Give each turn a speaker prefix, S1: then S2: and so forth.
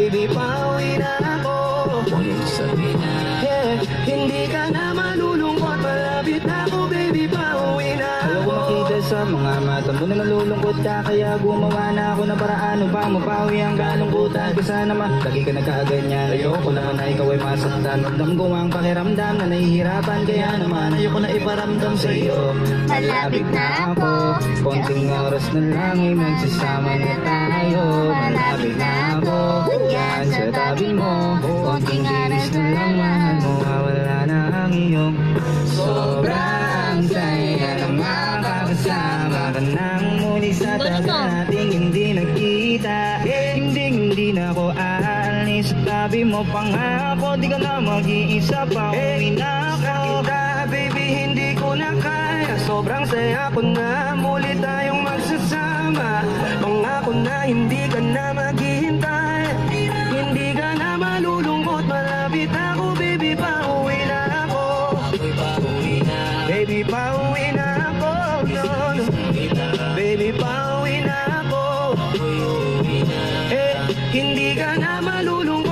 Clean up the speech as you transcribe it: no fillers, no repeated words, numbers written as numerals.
S1: baby, pauwi na ako.
S2: Sabi na
S1: Hindi ka na malulungkot, malapit na ako, baby, pauwi na ako.
S2: Ayaw ko makita sa mga mata mo na nalulungkot ka, kaya gumawa na ako ng paraan upang mapawi ang kalungkutan ko. Sana lagi ka nagkaganyan, ayoko naman na ikaw ay masaktan. Ramdam ko ang pakiramdam na nahihirapan, kaya naman ayoko na iparamdam sa iyo. Malapit na ako, konting oras na lang ay magsasama na tayo. Malapit na ako, yan sa tabi mo, konting kinis na lang, mahal mo, mawala na ang iyong sobrang saya na makakasama ka nang muli sa tagal nating hindi nagkita. Hindi na ako aalis sa tabi mo, pangako di ka na mag-iisa, pauwi na ako.
S1: Baby, hindi ko na kaya, sobrang saya ko na muli tayong magsasama. Pangako na hindi ka na maghihintay, hindi ka na malulungkot, malapit ako, baby, pauwi na ako. Baby, pauwi na ako, no. Baby, pauwi na ako. Hindi ka na malulungkot,